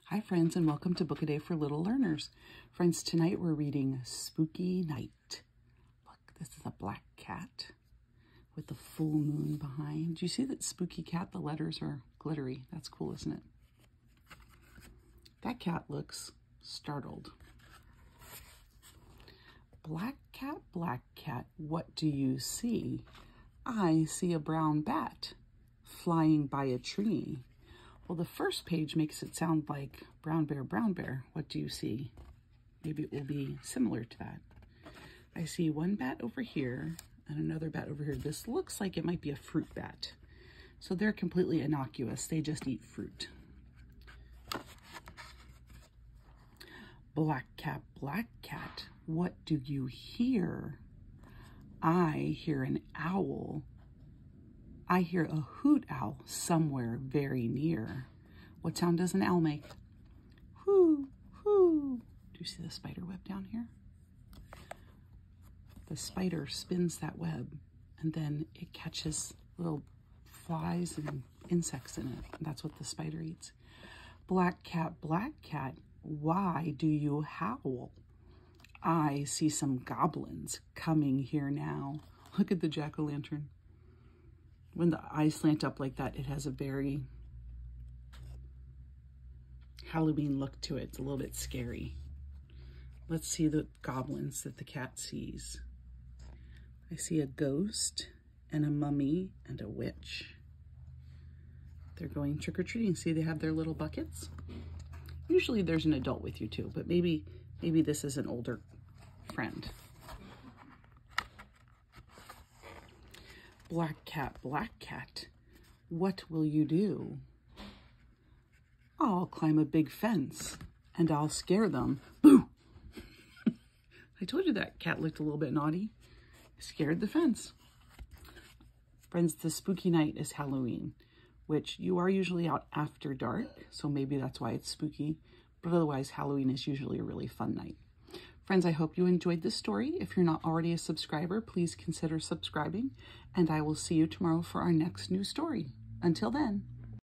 Hi friends, and welcome to Book a Day for Little Learners. Friends, tonight we're reading Spooky Night. Look, this is a black cat with the full moon behind. Do you see that spooky cat? The letters are glittery. That's cool, isn't it? That cat looks startled. Black cat, what do you see? I see a brown bat flying by a tree. Well, the first page makes it sound like brown bear, what do you see? Maybe it will be similar to that. I see one bat over here and another bat over here. This looks like it might be a fruit bat. So they're completely innocuous. They just eat fruit. Black cat, what do you hear? I hear an owl. I hear a hoot owl somewhere very near. What sound does an owl make? Hoo, hoo. Do you see the spider web down here? The spider spins that web and then it catches little flies and insects in it. That's what the spider eats. Black cat, why do you howl? I see some goblins coming here now. Look at the jack-o'-lantern. When the eyes slant up like that, it has a very Halloween look to it. It's a little bit scary. Let's see the goblins that the cat sees. I see a ghost and a mummy and a witch. They're going trick-or-treating. See, they have their little buckets. Usually there's an adult with you too, but maybe this is an older friend. Black cat, what will you do? I'll climb a big fence and I'll scare them. Boo! I told you that cat looked a little bit naughty. Scared the fence. Friends, the spooky night is Halloween, which you are usually out after dark, so maybe that's why it's spooky, but otherwise Halloween is usually a really fun night. Friends, I hope you enjoyed this story. If you're not already a subscriber, please consider subscribing, and I will see you tomorrow for our next new story. Until then.